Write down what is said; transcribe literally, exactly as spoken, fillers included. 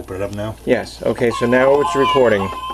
Open it up now. Yes. Okay, so now it's recording.